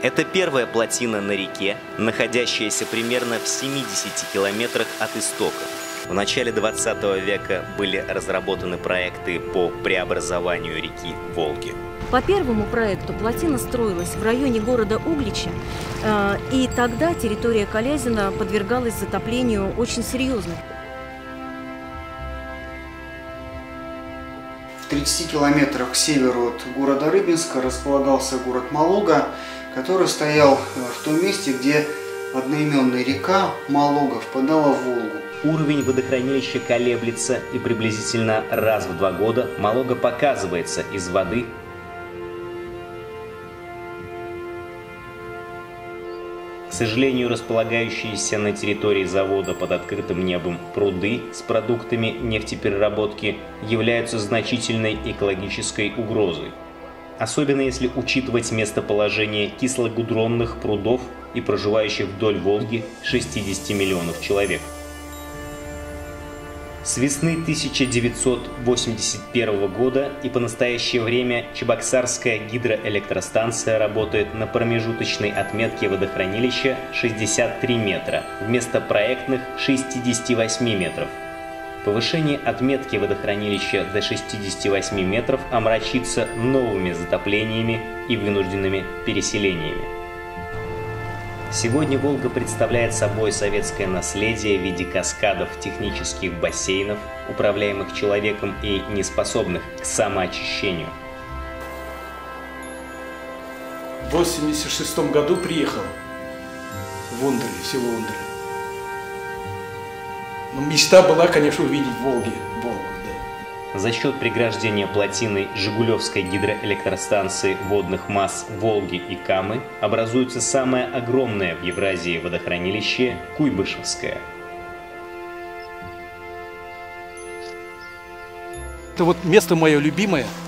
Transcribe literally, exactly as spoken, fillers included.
Это первая плотина на реке, находящаяся примерно в семидесяти километрах от истоков. В начале двадцатого века были разработаны проекты по преобразованию реки Волги. По первому проекту плотина строилась в районе города Углича, и тогда территория Колязина подвергалась затоплению очень серьезно. В тридцати километрах к северу от города Рыбинска располагался город Малога, который стоял в том месте, где одноименная река Малога впадала в Волгу. Уровень водохранилища колеблется, и приблизительно раз в два года Малога показывается из воды. К сожалению, располагающиеся на территории завода под открытым небом пруды с продуктами нефтепереработки являются значительной экологической угрозой. Особенно если учитывать местоположение кислогудронных прудов и проживающих вдоль Волги шестидесяти миллионов человек. С весны тысяча девятьсот восемьдесят первого года и по настоящее время Чебоксарская гидроэлектростанция работает на промежуточной отметке водохранилища шестьдесят три метра вместо проектных шестидесяти восьми метров. Повышение отметки водохранилища до шестидесяти восьми метров омрачится новыми затоплениями и вынужденными переселениями. Сегодня Волга представляет собой советское наследие в виде каскадов технических бассейнов, управляемых человеком и неспособных к самоочищению. В восемьдесят шестом году приехал в Ондале, в село Ондале. Но мечта была, конечно, увидеть Волги, Волгу. Да. За счет преграждения плотины Жигулевской гидроэлектростанции водных масс Волги и Камы образуется самое огромное в Евразии водохранилище Куйбышевское. Это вот место мое любимое.